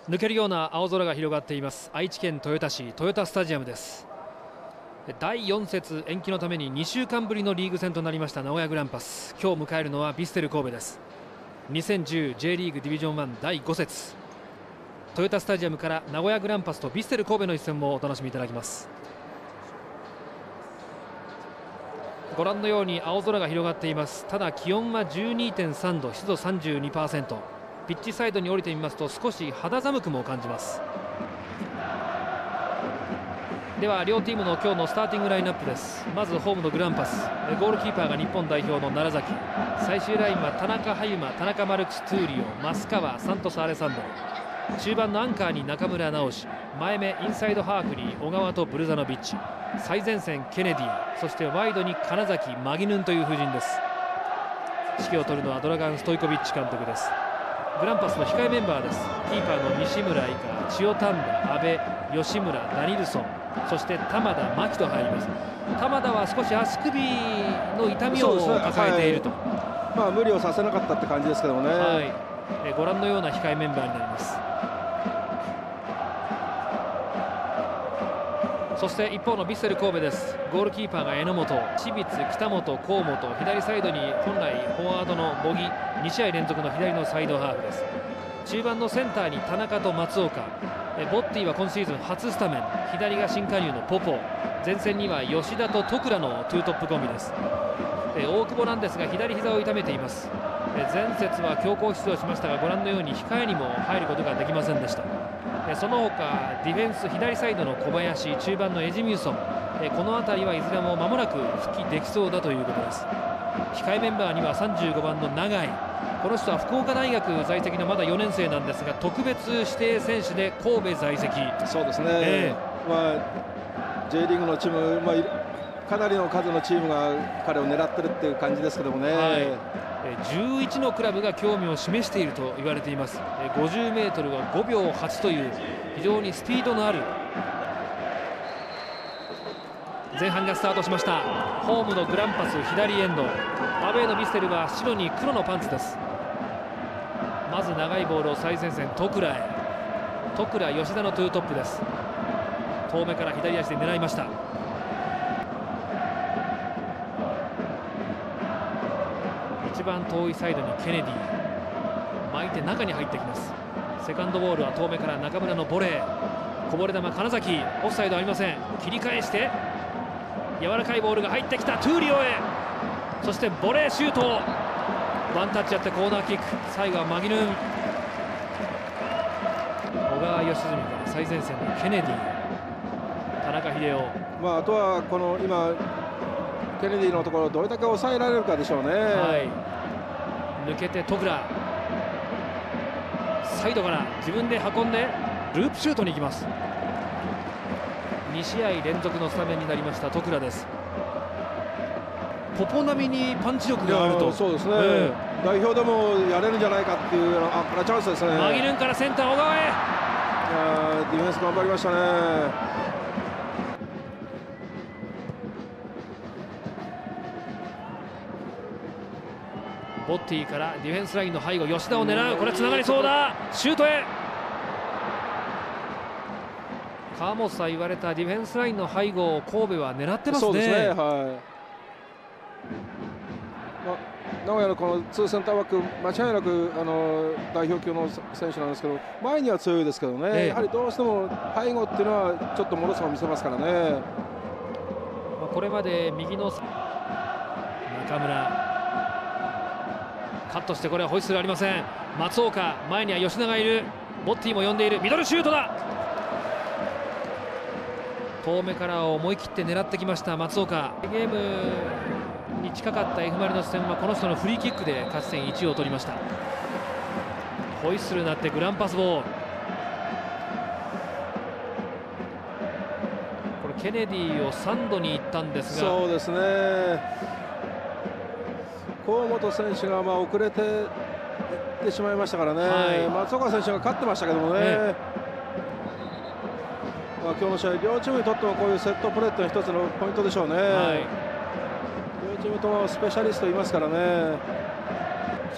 抜けるような青空が広がっています愛知県豊田市豊田スタジアムです。第4節延期のために2週間ぶりのリーグ戦となりました名古屋グランパス。今日迎えるのはヴィッセル神戸です。 2010J リーグディビジョン1第5節、豊田スタジアムから名古屋グランパスとヴィッセル神戸の一戦もお楽しみいただきます。ご覧のように青空が広がっています。ただ気温は 12.3 度、湿度 32%、ピッチサイドに降りてみますと少し肌寒くも感じます。では両チームの今日のスターティングラインナップです。まずホームのグランパス、ゴールキーパーが日本代表の楢崎、最終ラインは田中羽馬、田中マルクス、トゥーリオ、増川、サントス・アレサンドロ、中盤のアンカーに中村直司、前目インサイドハーフに小川とブルザノビッチ、最前線ケネディ、そしてワイドに金崎、マギヌンという布陣です。指揮を執るのはドラガン・ストイコビッチ監督です。グランパスの控えメンバーです。キーパーの西村愛香、千代丹田、阿部、吉村、ダニルソン、そして玉田、牧と入ります。玉田は少し足首の痛みを抱えていると、 まあ無理をさせなかったって感じですけどもね、 ご覧のような控えメンバーになります。そして一方のヴィッセル神戸です。ゴールキーパーが榎本、清水、北本、河本、左サイドに本来フォワードの茂木、2試合連続の左のサイドハーフです。中盤のセンターに田中と松岡、ボッティは今シーズン初スタメン、左が新加入のポポ、前線には吉田と徳良のツートップコンビです。大久保なんですが左膝を痛めています。前節は強行出場しましたがご覧のように控えにも入ることができませんでした。その他ディフェンス左サイドの小林、中盤のエジミューソン、この辺りはいずれも間もなく復帰できそうだということです。控えメンバーには35番の永井、この人は福岡大学在籍のまだ4年生なんですが特別指定選手で神戸在籍。 そうですね、J リーグのチーム、かなりの数のチームが彼を狙ってるっていう感じですけどもね、 11のクラブが興味を示していると言われています。50m は5秒8という非常にスピードのある前半がスタートしました。ホームのグランパス左エンド、アウェーのヴィッセルは白に黒のパンツです。まず長いボールを最前線徳良へ、徳良、吉田のトゥートップです。遠目から左足で狙いました。一番遠いサイドにケネディ、巻いて中に入ってきます。セカンドボールは遠目から中村のボレー、こぼれ球金崎、オフサイドありません。切り返して柔らかいボールが入ってきた、トゥーリオへ、そしてボレーシュート、ワンタッチやってコーナーキック、最後はマギヌン、小川義純から最前線のケネディ、田中秀夫、 あとはこの今ケネディのところをどれだけ抑えられるかでしょうね。 抜けて徳良、サイドから自分で運んでループシュートに行きます。2試合連続のスタメンになりました徳良です。ポポ並みにパンチ力があると。 そうですね、代表でもやれるんじゃないかっていうこれチャンスですね。 マギヌンからセンター小川へ、 ディフェンス頑張りましたね。 ボッティからディフェンスラインの背後、吉田を狙う、これつながりそうだ、シュートへ。川本さん言われたディフェンスラインの背後を神戸は狙ってますね。 そうですね、名古屋のこのツーセンターバック、間違いなく代表級の選手なんですけど、前には強いですけどね、やはりどうしても背後っていうのはちょっともろさを見せますからね。 これまで右の中村カットして、これはホイッスルありません。松岡、前には吉田がいる、ボッティも呼んでいる、ミドルシュートだ、遠目から思い切って狙ってきました松岡。ゲームに近かった F ・マリノス戦はこの人のフリーキックで勝ち点1を取りました。ホイッスルになってグランパスボール、これケネディを3度に行ったんですが、 そうですね、河本選手が遅れていってしまいましたからね、松岡選手が勝ってましたけどもね、今日の試合両チームにとってもこういうセットプレーって一つのポイントでしょうね。両チームともスペシャリストいますからね。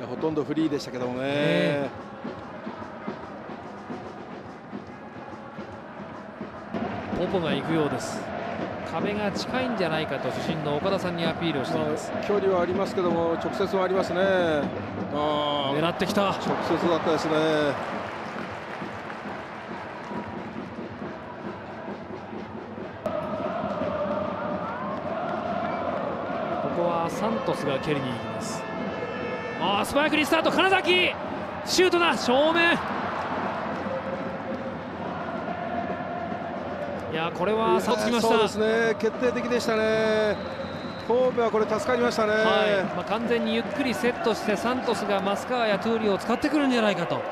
やほとんどフリーでしたけどもね。 ポポが行くようです。壁が近いんじゃないかと主審の岡田さんにアピールをしています。 距離はありますけども直接はありますね。 狙ってきた。 直接だったですね。 ここはサントスが蹴りに行きます。スパイクにスタート。金崎シュートだ。正面。いやこれは差をつきました。 そうですね、決定的でしたね。神戸はこれ助かりましたね。 完全にゆっくりセットしてサントスがマスカーやトゥーリを使ってくるんじゃないかと、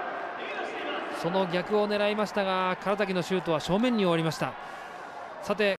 その逆を狙いましたが、唐崎のシュートは正面に終わりました。さて